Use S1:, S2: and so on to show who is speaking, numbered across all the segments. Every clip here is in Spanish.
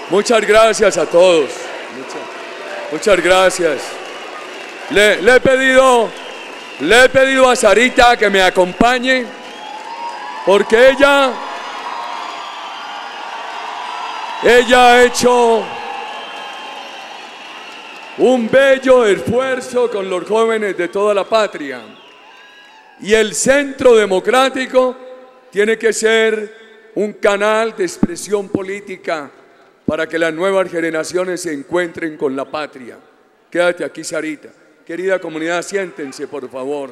S1: Muchas gracias a todos. Muchas gracias. Le he pedido a Sarita que me acompañe, porque ella ha hecho un bello esfuerzo con los jóvenes de toda la patria. Y el Centro Democrático tiene que ser un canal de expresión política para que las nuevas generaciones se encuentren con la patria. Quédate aquí, Sarita. Querida comunidad, siéntense, por favor.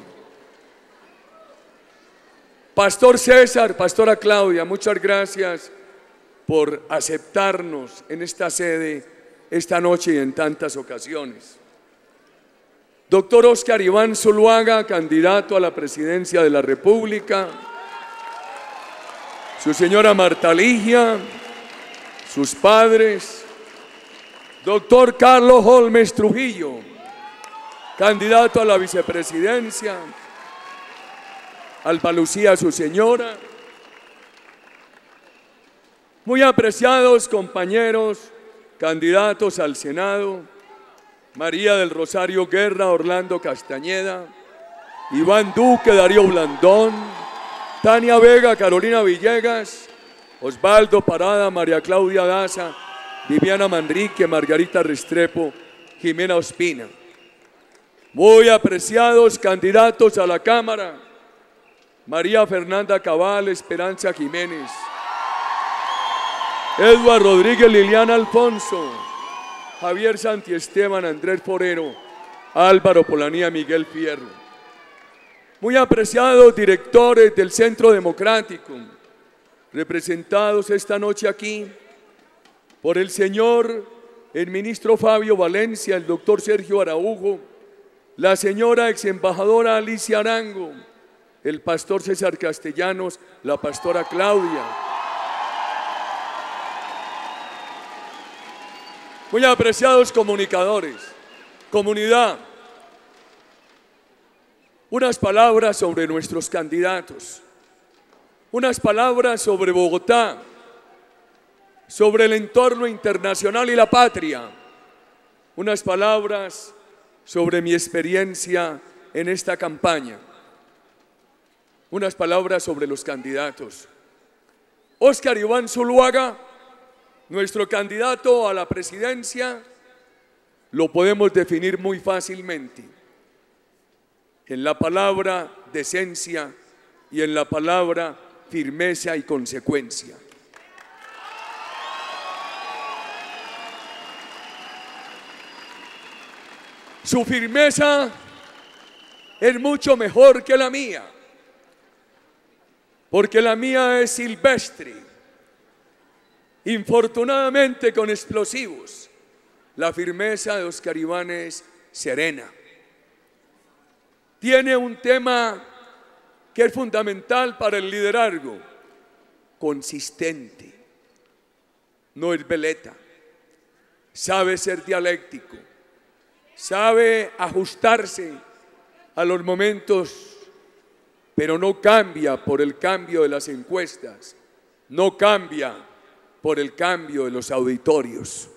S1: Pastor César, Pastora Claudia, muchas gracias por aceptarnos en esta sede esta noche y en tantas ocasiones. Doctor Óscar Iván Zuluaga, candidato a la presidencia de la República. Su señora Marta Ligia, sus padres. Doctor Carlos Holmes Trujillo, candidato a la vicepresidencia. Alba Lucía, su señora. Muy apreciados compañeros, candidatos al Senado, María del Rosario Guerra, Orlando Castañeda, Iván Duque, Darío Blandón, Tania Vega, Carolina Villegas, Osvaldo Parada, María Claudia Daza, Viviana Manrique, Margarita Restrepo, Jimena Ospina. Muy apreciados candidatos a la Cámara, María Fernanda Cabal, Esperanza Jiménez, Edward Rodríguez, Liliana Alfonso, Javier Santiesteban, Andrés Forero, Álvaro Polanía, Miguel Fierro. Muy apreciados directores del Centro Democrático, representados esta noche aquí por el señor, el ministro Fabio Valencia, el doctor Sergio Araujo, la señora exembajadora Alicia Arango, el pastor César Castellanos, la pastora Claudia. Muy apreciados comunicadores, comunidad, unas palabras sobre nuestros candidatos, unas palabras sobre Bogotá, sobre el entorno internacional y la patria, unas palabras sobre mi experiencia en esta campaña, unas palabras sobre los candidatos. Óscar Iván Zuluaga, nuestro candidato a la presidencia, lo podemos definir muy fácilmente en la palabra decencia y en la palabra firmeza y consecuencia. Su firmeza es mucho mejor que la mía, porque la mía es silvestre, infortunadamente con explosivos. La firmeza de Óscar Iván es serena. Tiene un tema que es fundamental para el liderazgo: consistente, no es veleta, sabe ser dialéctico, sabe ajustarse a los momentos, pero no cambia por el cambio de las encuestas, no cambia por el cambio de los auditorios.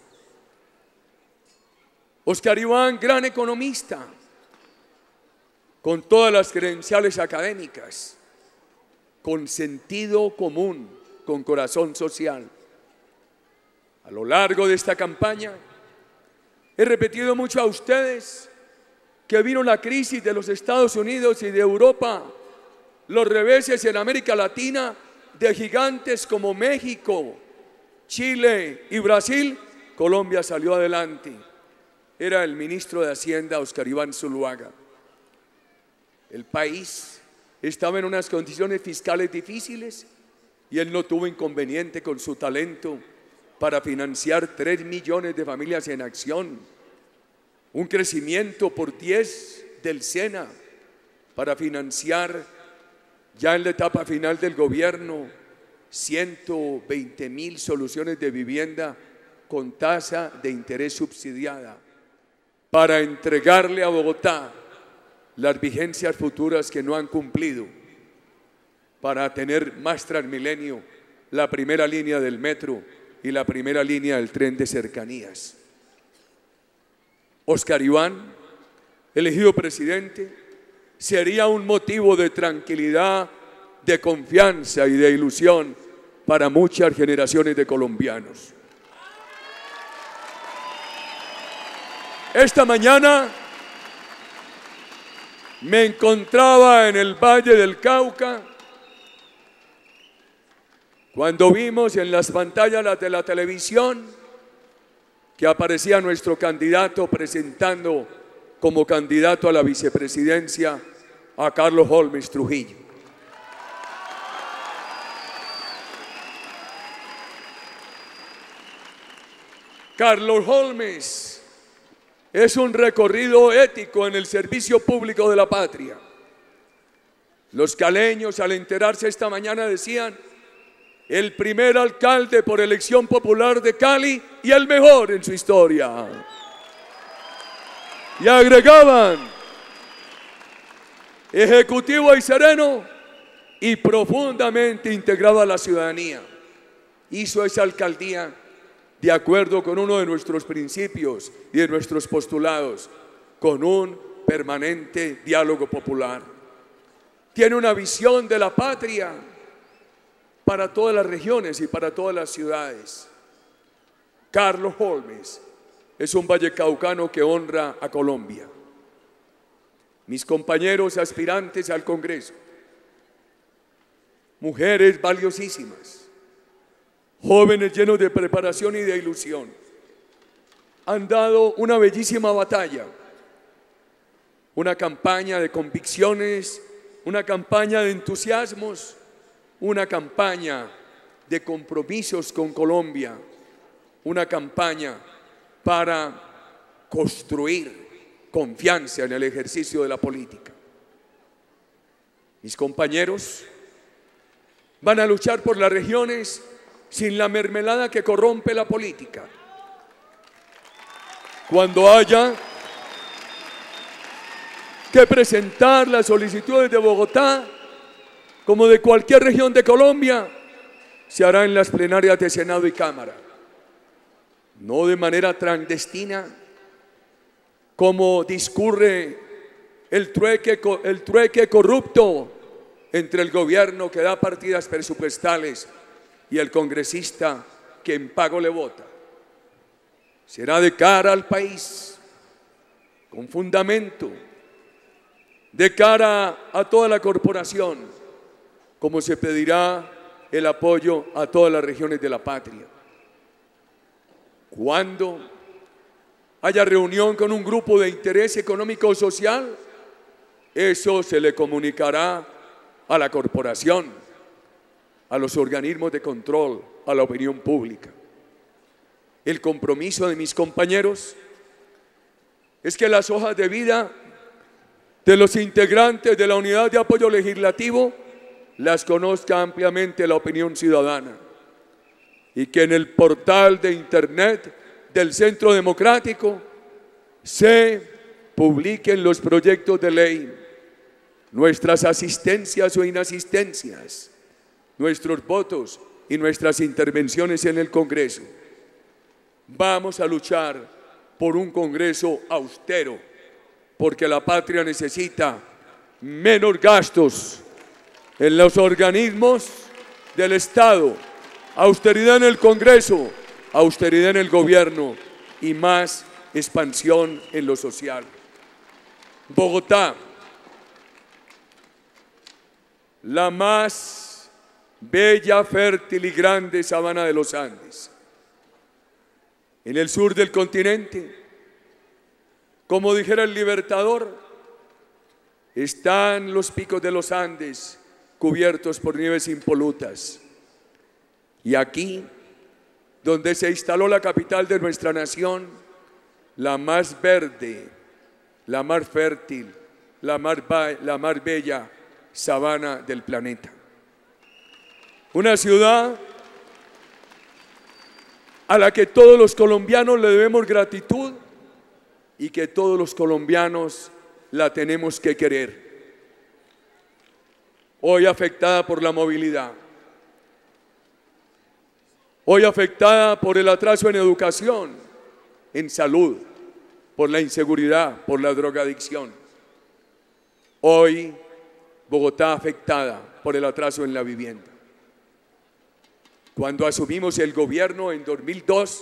S1: Óscar Iván, gran economista, con todas las credenciales académicas, con sentido común, con corazón social. A lo largo de esta campaña he repetido mucho a ustedes que vino la crisis de los Estados Unidos y de Europa, los reveses en América Latina de gigantes como México, Chile y Brasil. Colombia salió adelante. Era el ministro de Hacienda, Óscar Iván Zuluaga. El país estaba en unas condiciones fiscales difíciles y él no tuvo inconveniente con su talento para financiar 3 millones de familias en acción, un crecimiento por 10 del SENA para financiar ya en la etapa final del gobierno 120.000 soluciones de vivienda con tasa de interés subsidiada para entregarle a Bogotá las vigencias futuras que no han cumplido, para tener más Transmilenio, la primera línea del metro y la primera línea del tren de cercanías. Óscar Iván, elegido presidente, sería un motivo de tranquilidad, de confianza y de ilusión para muchas generaciones de colombianos. Esta mañana me encontraba en el Valle del Cauca cuando vimos en las pantallas de la televisión que aparecía nuestro candidato presentando como candidato a la vicepresidencia a Carlos Holmes Trujillo. Carlos Holmes es un recorrido ético en el servicio público de la patria. Los caleños, al enterarse esta mañana, decían: el primer alcalde por elección popular de Cali y el mejor en su historia. Y agregaban: ejecutivo y sereno y profundamente integrado a la ciudadanía. Hizo esa alcaldía de acuerdo con uno de nuestros principios y de nuestros postulados, con un permanente diálogo popular. Tiene una visión de la patria para todas las regiones y para todas las ciudades. Carlos Holmes es un vallecaucano que honra a Colombia. Mis compañeros aspirantes al Congreso, mujeres valiosísimas, jóvenes llenos de preparación y de ilusión, han dado una bellísima batalla, una campaña de convicciones, una campaña de entusiasmos, una campaña de compromisos con Colombia, una campaña para construir confianza en el ejercicio de la política. Mis compañeros van a luchar por las regiones sin la mermelada que corrompe la política. Cuando haya que presentar las solicitudes de Bogotá, como de cualquier región de Colombia, se hará en las plenarias de Senado y Cámara, no de manera clandestina, como discurre el trueque corrupto entre el gobierno que da partidas presupuestales y el congresista que en pago le vota. Será de cara al país, con fundamento, de cara a toda la corporación, como se pedirá el apoyo a todas las regiones de la patria. Cuando haya reunión con un grupo de interés económico o social, eso se le comunicará a la corporación, a los organismos de control, a la opinión pública. El compromiso de mis compañeros es que las hojas de vida de los integrantes de la unidad de apoyo legislativo las conozca ampliamente la opinión ciudadana y que en el portal de internet del Centro Democrático se publiquen los proyectos de ley, nuestras asistencias o inasistencias, nuestros votos y nuestras intervenciones en el Congreso. Vamos a luchar por un Congreso austero, porque la patria necesita menos gastos en los organismos del Estado, austeridad en el Congreso, austeridad en el gobierno y más expansión en lo social. Bogotá, la más bella, fértil y grande sabana de los Andes. En el sur del continente, como dijera el Libertador, están los picos de los Andes cubiertos por nieves impolutas. Y aquí, donde se instaló la capital de nuestra nación, la más verde, la más fértil, la más bella sabana del planeta. Una ciudad a la que todos los colombianos le debemos gratitud y que todos los colombianos la tenemos que querer. Hoy afectada por la movilidad, hoy afectada por el atraso en educación, en salud, por la inseguridad, por la drogadicción. Hoy Bogotá afectada por el atraso en la vivienda. Cuando asumimos el gobierno en 2002,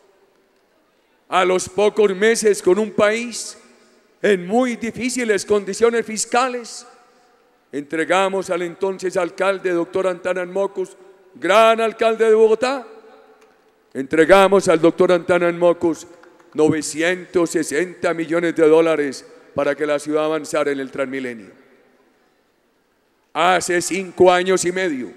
S1: a los pocos meses, con un país en muy difíciles condiciones fiscales, entregamos al entonces alcalde, doctor Antanas Mockus, gran alcalde de Bogotá, entregamos al doctor Antanas Mockus 960 millones de dólares para que la ciudad avanzara en el Transmilenio. Hace 5 años y medio,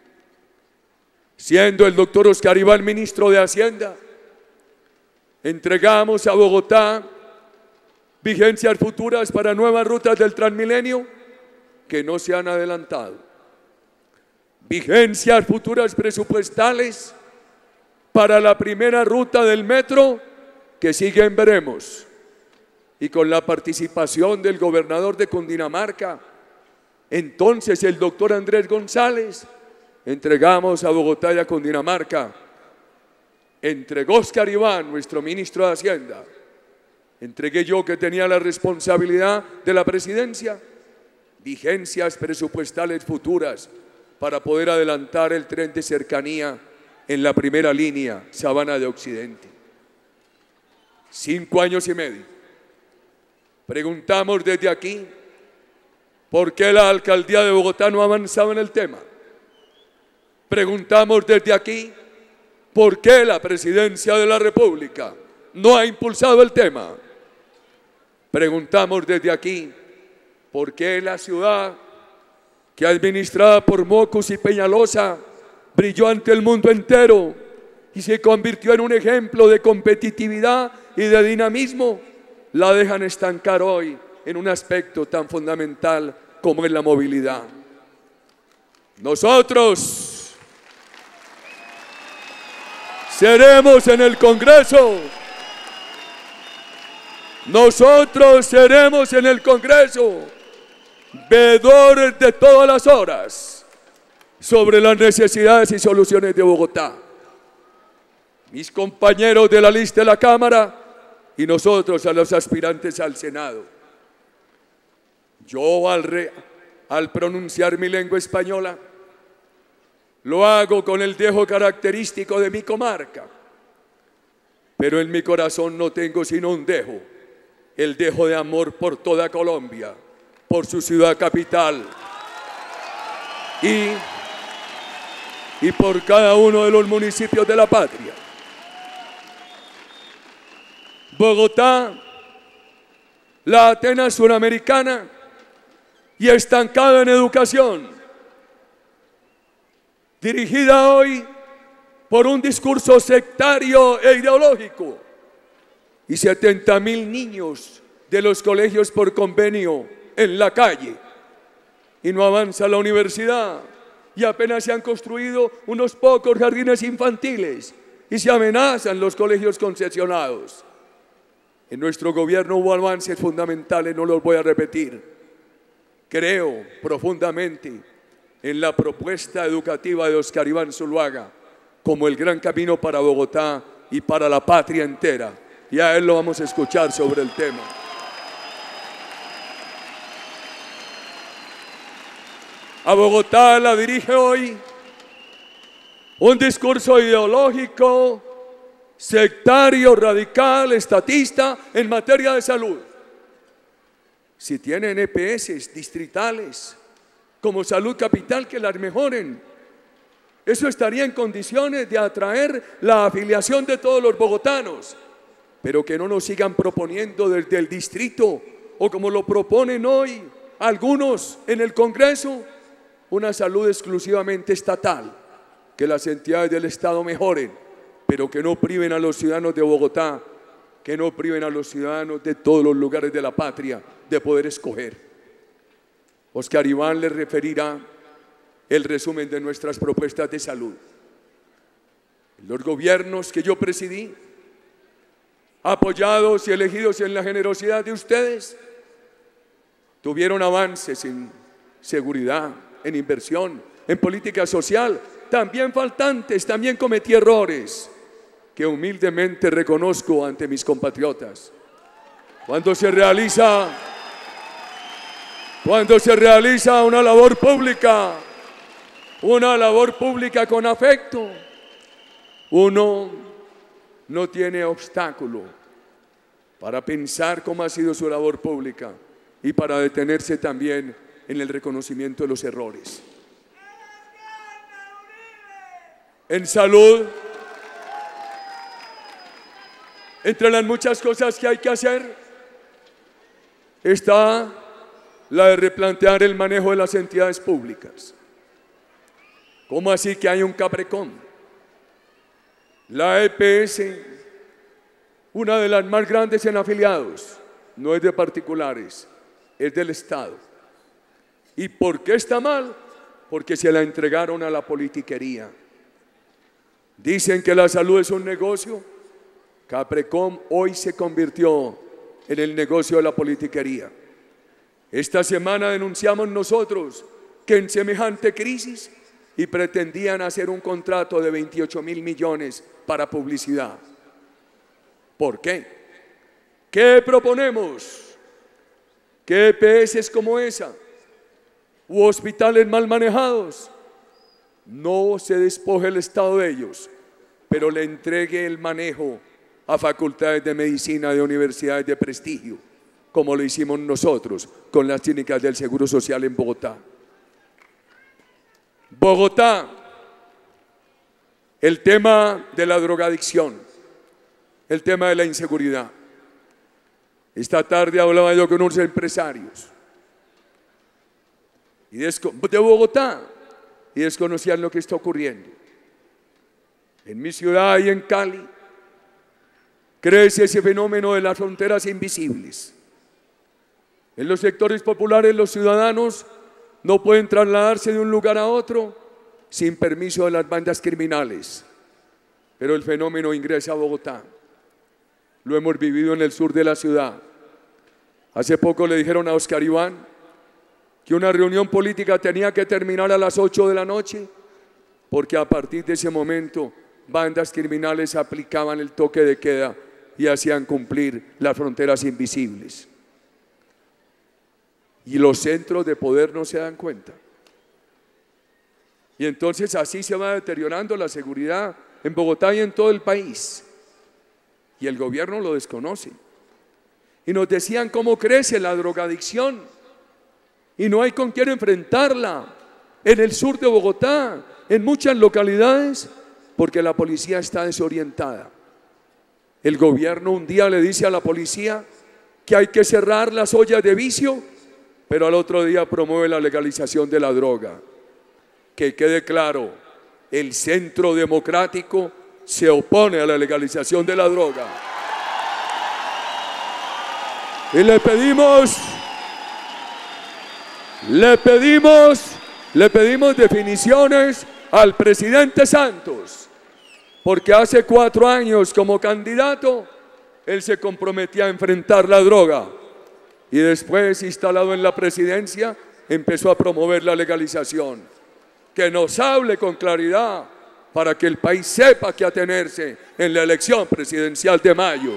S1: siendo el doctor Oscar Iván ministro de Hacienda, entregamos a Bogotá vigencias futuras para nuevas rutas del Transmilenio que no se han adelantado. Vigencias futuras presupuestales para la primera ruta del metro que sigue en veremos. Y con la participación del gobernador de Cundinamarca, entonces el doctor Andrés González, entregamos a Bogotá y a Cundinamarca. Entregó Oscar Iván, nuestro ministro de Hacienda. Entregué yo, que tenía la responsabilidad de la presidencia, vigencias presupuestales futuras para poder adelantar el tren de cercanía en la primera línea, Sabana de Occidente. 5 años y medio. Preguntamos desde aquí, ¿por qué la alcaldía de Bogotá no ha avanzado en el tema? Preguntamos desde aquí, ¿por qué la presidencia de la República no ha impulsado el tema? Preguntamos desde aquí, ¿por qué la ciudad, que administrada por Mockus y Peñalosa, brilló ante el mundo entero y se convirtió en un ejemplo de competitividad y de dinamismo, la dejan estancar hoy en un aspecto tan fundamental como es la movilidad? Nosotros seremos en el Congreso. Nosotros seremos en el Congreso veedores de todas las horas sobre las necesidades y soluciones de Bogotá. Mis compañeros de la lista de la Cámara y nosotros, a los aspirantes al Senado. Yo al pronunciar mi lengua española, lo hago con el dejo característico de mi comarca, pero en mi corazón no tengo sino un dejo, el dejo de amor por toda Colombia, por su ciudad capital y por cada uno de los municipios de la patria. Bogotá, la Atenas suramericana, y estancada en educación, dirigida hoy por un discurso sectario e ideológico, y 70.000 niños de los colegios por convenio en la calle, y no avanza la universidad, y apenas se han construido unos pocos jardines infantiles, y se amenazan los colegios concesionados. En nuestro gobierno hubo avances fundamentales, no los voy a repetir. Creo profundamente en la propuesta educativa de Oscar Iván Zuluaga como el gran camino para Bogotá y para la patria entera. Y a él lo vamos a escuchar sobre el tema. A Bogotá la dirige hoy un discurso ideológico, sectario, radical, estatista en materia de salud. Si tienen EPS distritales como Salud Capital, que las mejoren. Eso estaría en condiciones de atraer la afiliación de todos los bogotanos, pero que no nos sigan proponiendo desde el distrito, o como lo proponen hoy algunos en el Congreso, una salud exclusivamente estatal, que las entidades del Estado mejoren, pero que no priven a los ciudadanos de Bogotá, que no priven a los ciudadanos de todos los lugares de la patria de poder escoger. Oscar Iván les referirá el resumen de nuestras propuestas de salud. Los gobiernos que yo presidí, apoyados y elegidos en la generosidad de ustedes, tuvieron avances en seguridad, en inversión, en política social, también faltantes, también cometí errores que humildemente reconozco ante mis compatriotas. Cuando se realiza una labor pública con afecto, uno no tiene obstáculo para pensar cómo ha sido su labor pública y para detenerse también en el reconocimiento de los errores. En salud, entre las muchas cosas que hay que hacer, está la de replantear el manejo de las entidades públicas. ¿Cómo así que hay un CAPRECOM? La EPS, una de las más grandes en afiliados, no es de particulares, es del Estado. ¿Y por qué está mal? Porque se la entregaron a la politiquería. Dicen que la salud es un negocio. CAPRECOM hoy se convirtió en el negocio de la politiquería. Esta semana denunciamos nosotros que en semejante crisis y pretendían hacer un contrato de 28.000 millones para publicidad. ¿Por qué? ¿Qué proponemos? ¿Qué EPS como esa? ¿U hospitales mal manejados? No se despoje el Estado de ellos, pero le entregue el manejo a facultades de medicina de universidades de prestigio, como lo hicimos nosotros con las clínicas del Seguro Social en Bogotá. Bogotá, el tema de la drogadicción, el tema de la inseguridad. Esta tarde hablaba yo con unos empresarios de Bogotá y desconocían lo que está ocurriendo. En mi ciudad y en Cali crece ese fenómeno de las fronteras invisibles. En los sectores populares los ciudadanos no pueden trasladarse de un lugar a otro sin permiso de las bandas criminales. Pero el fenómeno ingresa a Bogotá. Lo hemos vivido en el sur de la ciudad. Hace poco le dijeron a Oscar Iván que una reunión política tenía que terminar a las 8 de la noche, porque a partir de ese momento bandas criminales aplicaban el toque de queda y hacían cumplir las fronteras invisibles. Y los centros de poder no se dan cuenta. Y entonces así se va deteriorando la seguridad en Bogotá y en todo el país. Y el gobierno lo desconoce. Y nos decían cómo crece la drogadicción. Y no hay con quién enfrentarla. En el sur de Bogotá, en muchas localidades, porque la policía está desorientada. El gobierno un día le dice a la policía que hay que cerrar las ollas de vicio, pero al otro día promueve la legalización de la droga. Que quede claro, el Centro Democrático se opone a la legalización de la droga. Y le pedimos definiciones al presidente Santos, porque hace 4 años como candidato él se comprometía a enfrentar la droga y después, instalado en la presidencia, empezó a promover la legalización. Que nos hable con claridad para que el país sepa qué atenerse en la elección presidencial de mayo.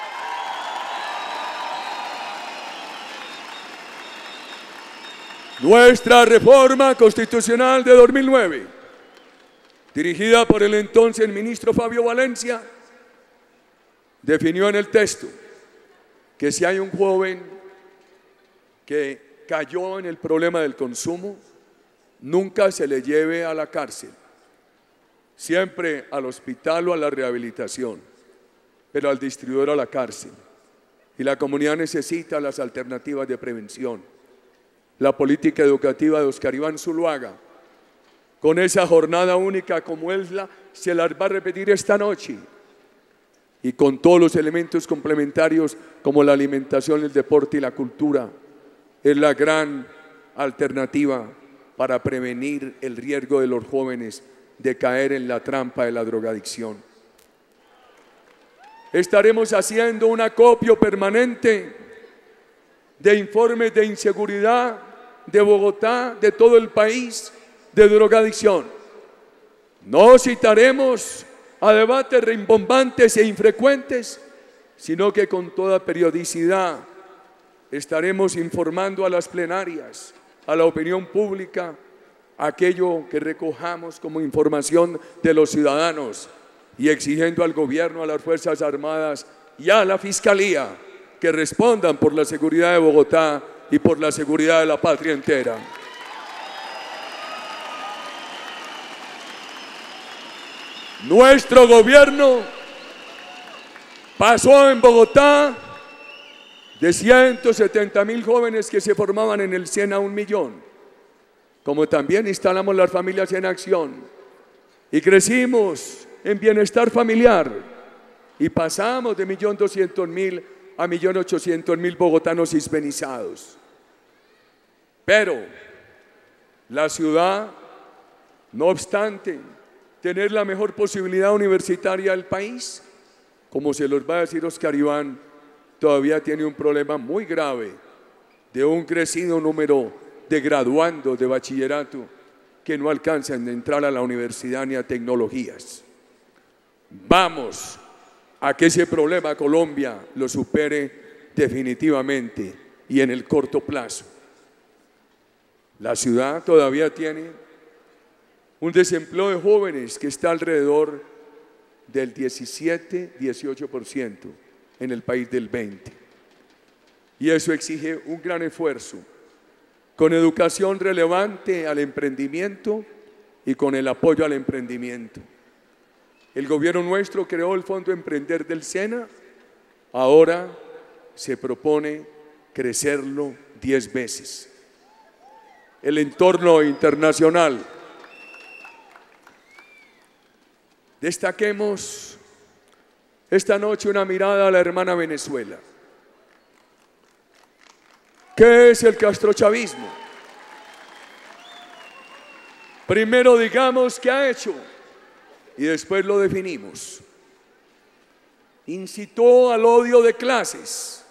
S1: Nuestra reforma constitucional de 2009, dirigida por el entonces ministro Fabio Valencia, definió en el texto que si hay un joven que cayó en el problema del consumo, nunca se le lleve a la cárcel, siempre al hospital o a la rehabilitación, pero al distribuidor a la cárcel. Y la comunidad necesita las alternativas de prevención. La política educativa de Oscar Iván Zuluaga, con esa jornada única como él se las va a repetir esta noche, y con todos los elementos complementarios como la alimentación, el deporte y la cultura, es la gran alternativa para prevenir el riesgo de los jóvenes de caer en la trampa de la drogadicción. Estaremos haciendo un acopio permanente de informes de inseguridad de Bogotá, de todo el país, de drogadicción. No citaremos a debates rimbombantes e infrecuentes, sino que con toda periodicidad estaremos informando a las plenarias, a la opinión pública, aquello que recojamos como información de los ciudadanos y exigiendo al gobierno, a las Fuerzas Armadas y a la Fiscalía que respondan por la seguridad de Bogotá y por la seguridad de la patria entera. Nuestro gobierno pasó en Bogotá de 170.000 jóvenes que se formaban en el SENA a 1 millón, como también instalamos las familias en acción y crecimos en bienestar familiar y pasamos de 1.200.000 a 1.800.000 bogotanos hispanizados. Pero la ciudad, no obstante tener la mejor posibilidad universitaria del país, como se los va a decir Oscar Iván, todavía tiene un problema muy grave de un crecido número de graduandos de bachillerato que no alcanzan a entrar a la universidad ni a tecnologías. Vamos a que ese problema Colombia lo supere definitivamente y en el corto plazo. La ciudad todavía tiene un desempleo de jóvenes que está alrededor del 17-18% en el país del 20%. Y eso exige un gran esfuerzo, con educación relevante al emprendimiento y con el apoyo al emprendimiento. El gobierno nuestro creó el Fondo Emprender del SENA, ahora se propone crecerlo 10 veces. El entorno internacional. Destaquemos esta noche una mirada a la hermana Venezuela. ¿Qué es el castrochavismo? Primero digamos qué ha hecho y después lo definimos. Incitó al odio de clases,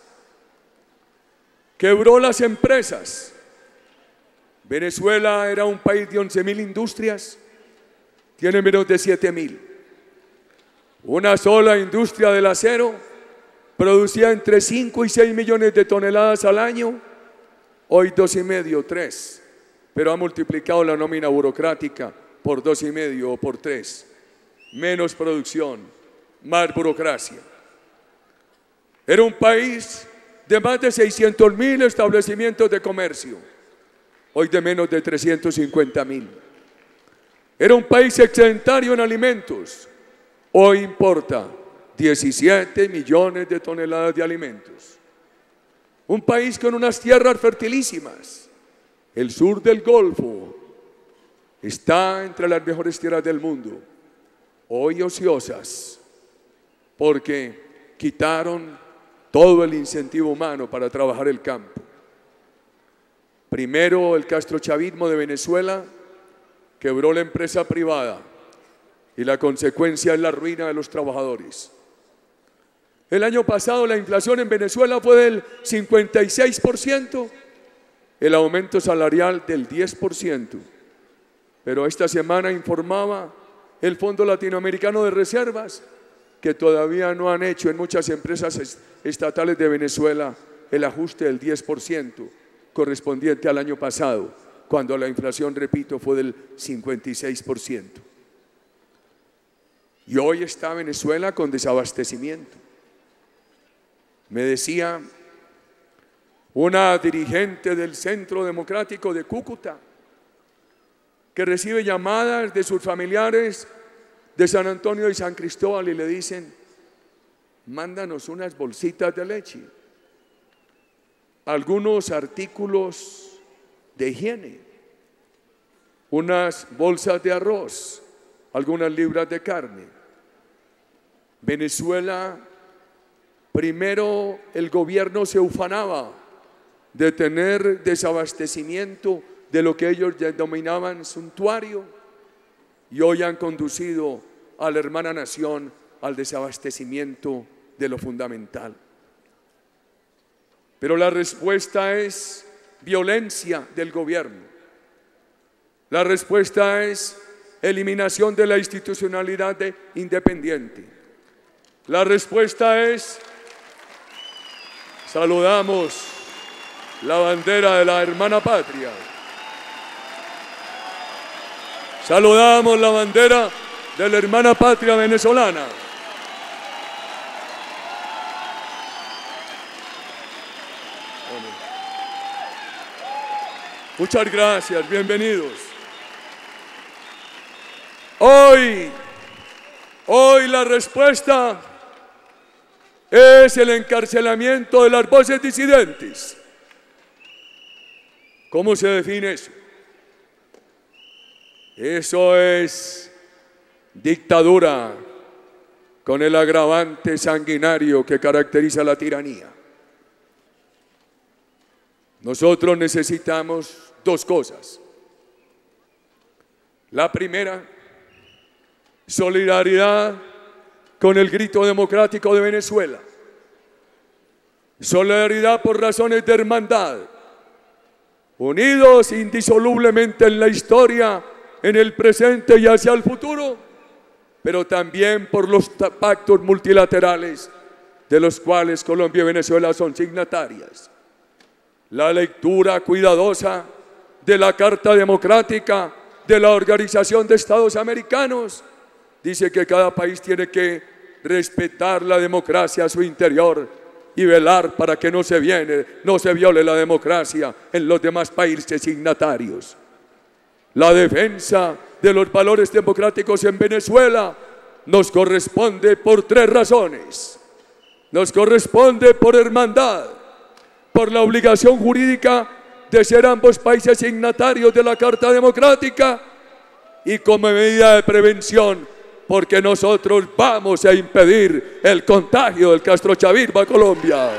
S1: quebró las empresas. Venezuela era un país de 11.000 industrias, tiene menos de 7.000. Una sola industria del acero producía entre 5 y 6 millones de toneladas al año, hoy 2,5, 3, pero ha multiplicado la nómina burocrática por 2,5 o por 3. Menos producción, más burocracia. Era un país de más de 600.000 establecimientos de comercio, hoy de menos de 350.000. Era un país excedentario en alimentos, hoy importa 17 millones de toneladas de alimentos. Un país con unas tierras fertilísimas. El sur del Golfo está entre las mejores tierras del mundo, hoy ociosas, porque quitaron todo el incentivo humano para trabajar el campo. Primero, el castrochavismo de Venezuela quebró la empresa privada y la consecuencia es la ruina de los trabajadores. El año pasado la inflación en Venezuela fue del 56%, el aumento salarial del 10%. Pero esta semana informaba el Fondo Latinoamericano de Reservas que todavía no han hecho en muchas empresas estatales de Venezuela el ajuste del 10% correspondiente al año pasado, cuando la inflación, repito, fue del 56%. Y hoy está Venezuela con desabastecimiento. Me decía una dirigente del Centro Democrático de Cúcuta que recibe llamadas de sus familiares de San Antonio y San Cristóbal y le dicen: mándanos unas bolsitas de leche, algunos artículos de higiene, unas bolsas de arroz, algunas libras de carne. Venezuela, primero el gobierno se ufanaba de tener desabastecimiento de lo que ellos denominaban suntuario, y hoy han conducido a la hermana nación al desabastecimiento de lo fundamental. Pero la respuesta es violencia del gobierno. La respuesta es eliminación de la institucionalidad independiente. La respuesta es, saludamos la bandera de la hermana patria. Saludamos la bandera de la hermana patria venezolana. Muchas gracias, bienvenidos. Hoy la respuesta es el encarcelamiento de las voces disidentes. ¿Cómo se define eso? Eso es dictadura con el agravante sanguinario que caracteriza la tiranía. Nosotros necesitamos dos cosas. La primera, solidaridad con el grito democrático de Venezuela. Solidaridad por razones de hermandad. Unidos indisolublemente en la historia, en el presente y hacia el futuro, pero también por los pactos multilaterales de los cuales Colombia y Venezuela son signatarias. La lectura cuidadosa de la Carta Democrática de la Organización de Estados Americanos dice que cada país tiene que respetar la democracia a su interior y velar para que no se viole la democracia en los demás países signatarios. La defensa de los valores democráticos en Venezuela nos corresponde por tres razones. Nos corresponde por hermandad, por la obligación jurídica de ser ambos países signatarios de la Carta Democrática y como medida de prevención, porque nosotros vamos a impedir el contagio del castrochavismo a Colombia.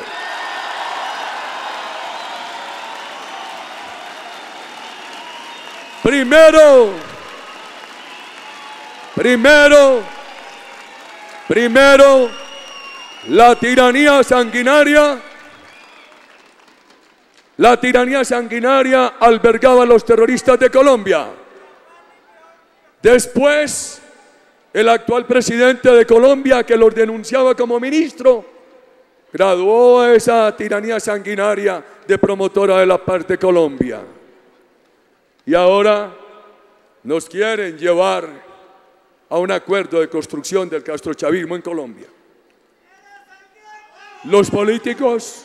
S1: Primero, la tiranía sanguinaria. La tiranía sanguinaria albergaba a los terroristas de Colombia. Después, el actual presidente de Colombia, que los denunciaba como ministro, graduó a esa tiranía sanguinaria de promotora de la paz de Colombia. Y ahora nos quieren llevar a un acuerdo de construcción del castrochavismo en Colombia. Los políticos,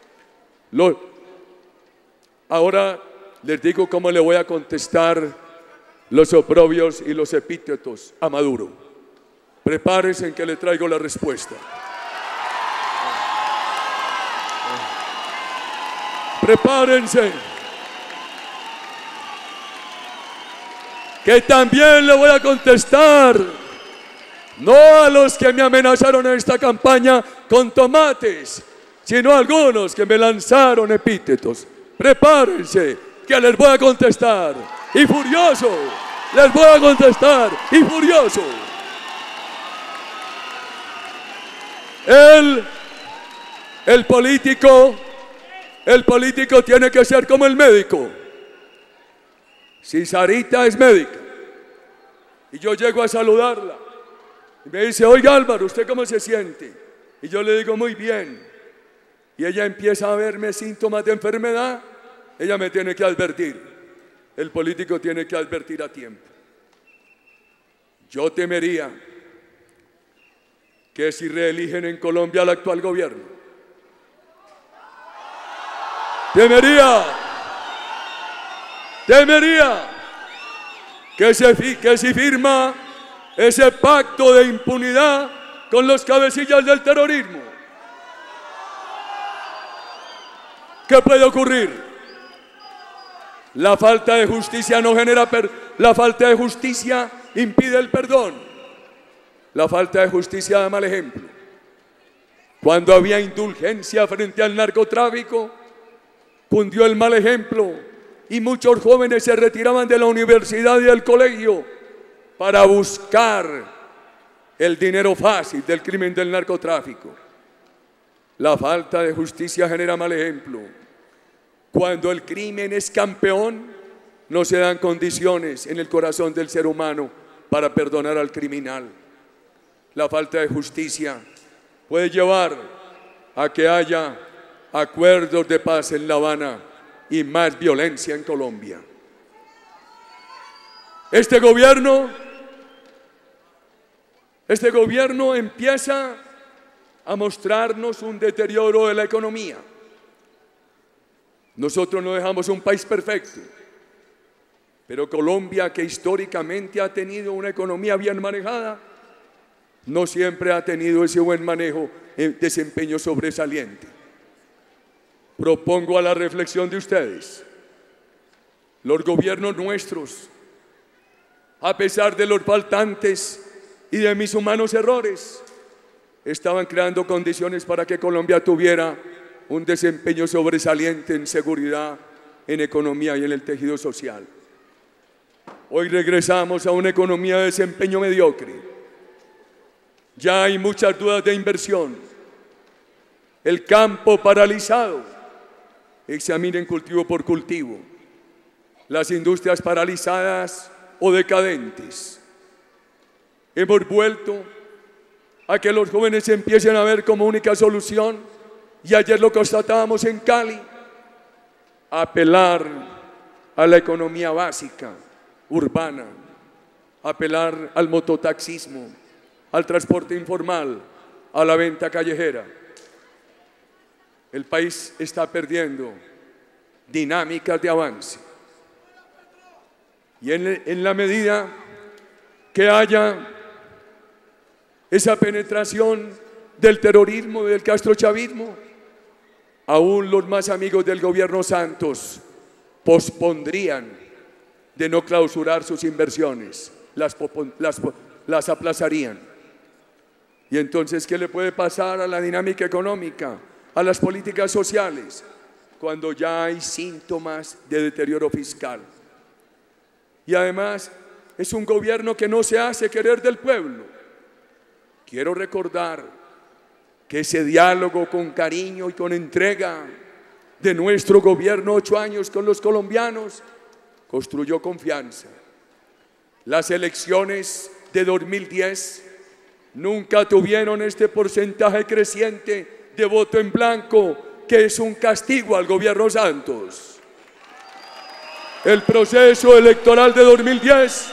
S1: ahora les digo cómo le voy a contestar los oprobios y los epítetos a Maduro. Prepárense en que le traigo la respuesta. Prepárense. Que también le voy a contestar, no a los que me amenazaron en esta campaña con tomates, sino a algunos que me lanzaron epítetos. Prepárense, que les voy a contestar, y furioso, les voy a contestar, y furioso. El político tiene que ser como el médico. Si Sarita es médica y yo llego a saludarla y me dice, oiga Álvaro, ¿usted cómo se siente? Y yo le digo, muy bien. Y ella empieza a verme síntomas de enfermedad, ella me tiene que advertir. El político tiene que advertir a tiempo. Yo temería que si reeligen en Colombia al actual gobierno, temería que si firma ese pacto de impunidad con los cabecillas del terrorismo. ¿Qué puede ocurrir? La falta de justicia no genera la falta de justicia impide el perdón. La falta de justicia da mal ejemplo. Cuando había indulgencia frente al narcotráfico, cundió el mal ejemplo y muchos jóvenes se retiraban de la universidad y del colegio para buscar el dinero fácil del crimen del narcotráfico. La falta de justicia genera mal ejemplo. Cuando el crimen es campeón, no se dan condiciones en el corazón del ser humano para perdonar al criminal. La falta de justicia puede llevar a que haya acuerdos de paz en La Habana y más violencia en Colombia. Este gobierno empieza a mostrarnos un deterioro de la economía. Nosotros no dejamos un país perfecto, pero Colombia, que históricamente ha tenido una economía bien manejada, no siempre ha tenido ese buen manejo en desempeño sobresaliente. Propongo a la reflexión de ustedes: los gobiernos nuestros, a pesar de los faltantes y de mis humanos errores, estaban creando condiciones para que Colombia tuviera un desempeño sobresaliente en seguridad, en economía y en el tejido social. Hoy regresamos a una economía de desempeño mediocre. Ya hay muchas dudas de inversión. El campo paralizado. Examinen cultivo por cultivo. Las industrias paralizadas o decadentes. Hemos vuelto a que los jóvenes empiecen a ver como única solución, y ayer lo constatábamos en Cali, apelar a la economía básica, urbana, apelar al mototaxismo, al transporte informal, a la venta callejera. El país está perdiendo dinámicas de avance. Y en la medida que haya esa penetración del terrorismo y del castrochavismo, aún los más amigos del gobierno Santos pospondrían de no clausurar sus inversiones, las aplazarían. Y entonces, ¿qué le puede pasar a la dinámica económica, a las políticas sociales, cuando ya hay síntomas de deterioro fiscal? Y además es un gobierno que no se hace querer del pueblo. Quiero recordar que ese diálogo con cariño y con entrega de nuestro gobierno, 8 años con los colombianos, construyó confianza. Las elecciones de 2010 nunca tuvieron este porcentaje creciente de voto en blanco, que es un castigo al gobierno Santos. El proceso electoral de 2010,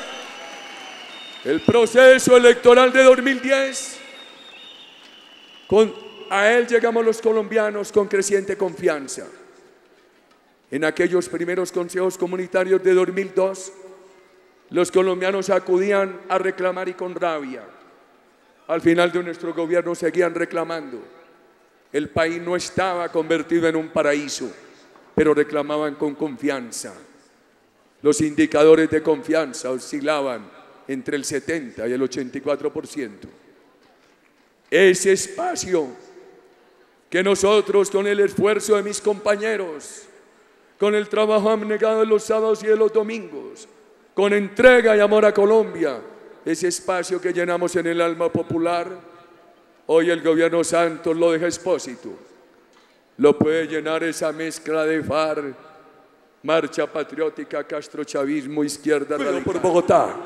S1: a él llegamos los colombianos con creciente confianza. En aquellos primeros consejos comunitarios de 2002, los colombianos acudían a reclamar y con rabia. Al final de nuestro gobierno seguían reclamando. El país no estaba convertido en un paraíso, pero reclamaban con confianza. Los indicadores de confianza oscilaban entre el 70 y el 84%. Ese espacio que nosotros, con el esfuerzo de mis compañeros, con el trabajo abnegado de los sábados y de los domingos, con entrega y amor a Colombia, ese espacio que llenamos en el alma popular, hoy el gobierno Santos lo deja expósito. Lo puede llenar esa mezcla de FARC, Marcha Patriótica, castrochavismo, izquierda radical. Por Bogotá.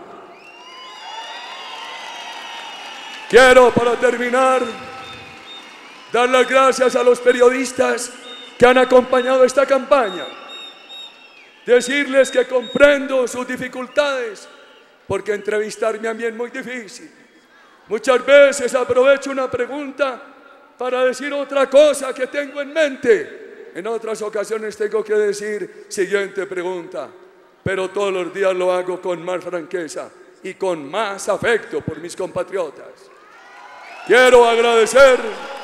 S1: Quiero, para terminar, dar las gracias a los periodistas que han acompañado esta campaña. Decirles que comprendo sus dificultades, porque entrevistarme a mí es muy difícil. Muchas veces aprovecho una pregunta para decir otra cosa que tengo en mente. En otras ocasiones tengo que decir siguiente pregunta, pero todos los días lo hago con más franqueza y con más afecto por mis compatriotas. Quiero agradecer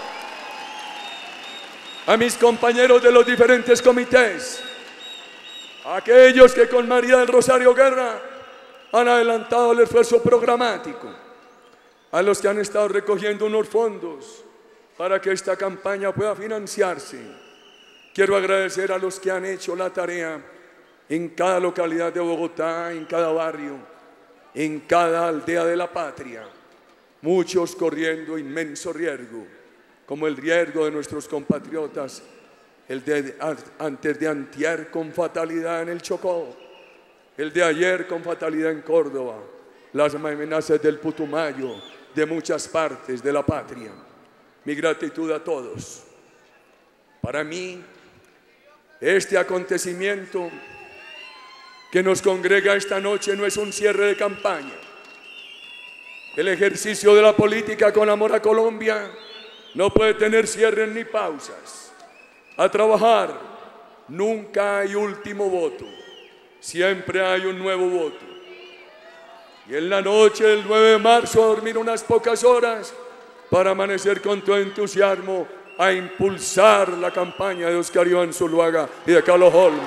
S1: a mis compañeros de los diferentes comités, a aquellos que con María del Rosario Guerra han adelantado el esfuerzo programático, a los que han estado recogiendo unos fondos para que esta campaña pueda financiarse. Quiero agradecer a los que han hecho la tarea en cada localidad de Bogotá, en cada barrio, en cada aldea de la patria, muchos corriendo inmenso riesgo, como el riesgo de nuestros compatriotas, el de antes de antier con fatalidad en el Chocó, el de ayer con fatalidad en Córdoba, las amenazas del Putumayo, de muchas partes de la patria. Mi gratitud a todos. Para mí, este acontecimiento que nos congrega esta noche no es un cierre de campaña. El ejercicio de la política con amor a Colombia no puede tener cierres ni pausas. A trabajar, nunca hay último voto, siempre hay un nuevo voto. Y en la noche del 9 de marzo a dormir unas pocas horas para amanecer con todo entusiasmo a impulsar la campaña de Oscar Iván Zuluaga y de Carlos Holmes.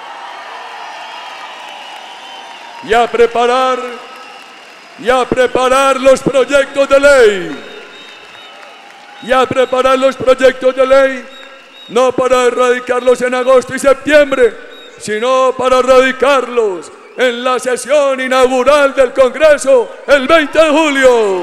S1: Y a preparar los proyectos de ley. Y a preparar los proyectos de ley, no para erradicarlos en agosto y septiembre, sino para erradicarlos en la sesión inaugural del Congreso el 20 de julio.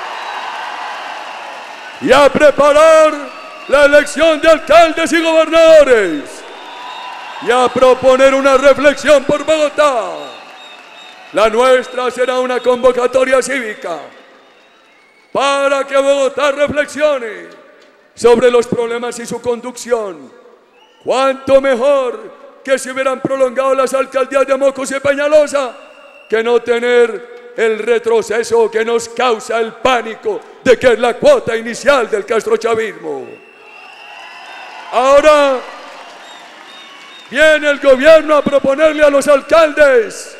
S1: Y a preparar la elección de alcaldes y gobernadores. Y a proponer una reflexión por Bogotá. La nuestra será una convocatoria cívica para que Bogotá reflexione sobre los problemas y su conducción. Cuánto mejor que se hubieran prolongado las alcaldías de Mocos y Peñalosa que no tener el retroceso que nos causa el pánico de que es la cuota inicial del castrochavismo. Ahora viene el gobierno a proponerle a los alcaldes,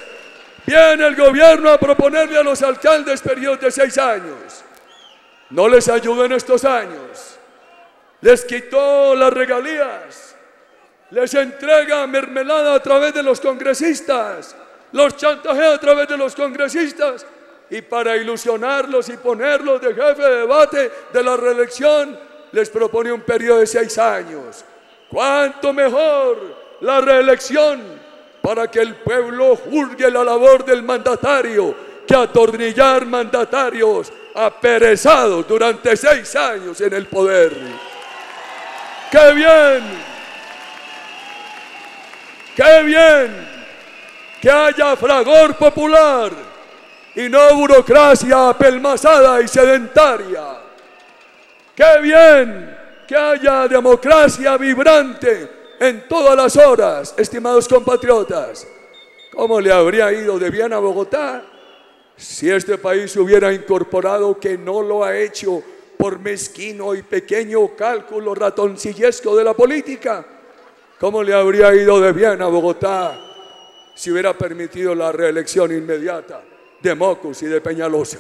S1: periodos de 6 años. No les ayudó en estos años, les quitó las regalías, les entrega mermelada a través de los congresistas, los chantajea a través de los congresistas, y para ilusionarlos y ponerlos de jefe de debate de la reelección les propone un periodo de 6 años. ¿Cuánto mejor la reelección para que el pueblo juzgue la labor del mandatario que atornillar mandatarios aperezados durante 6 años en el poder? ¡Qué bien! ¡Qué bien que haya fragor popular y no burocracia apelmazada y sedentaria! ¡Qué bien que haya democracia vibrante en todas las horas, estimados compatriotas! ¿Cómo le habría ido de bien a Bogotá si este país se hubiera incorporado, que no lo ha hecho por mezquino y pequeño cálculo ratoncillesco de la política? ¿Cómo le habría ido de bien a Bogotá si hubiera permitido la reelección inmediata de Mocos y de Peñalosa?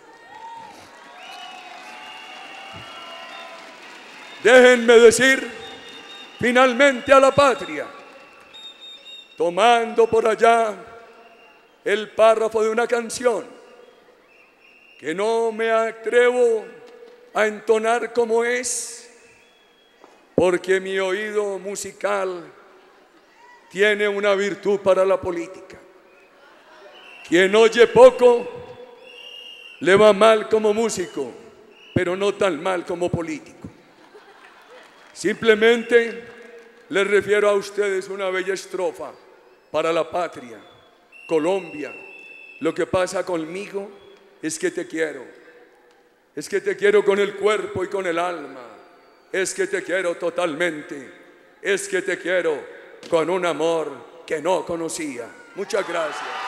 S1: Déjenme decir finalmente a la patria, tomando por allá el párrafo de una canción que no me atrevo a entonar como es, porque mi oído musical tiene una virtud para la política. Quien oye poco le va mal como músico, pero no tan mal como político. Simplemente les refiero a ustedes una bella estrofa para la patria, Colombia. Lo que pasa conmigo es que te quiero. Es que te quiero con el cuerpo y con el alma. Es que te quiero totalmente. Es que te quiero con un amor que no conocía. Muchas gracias.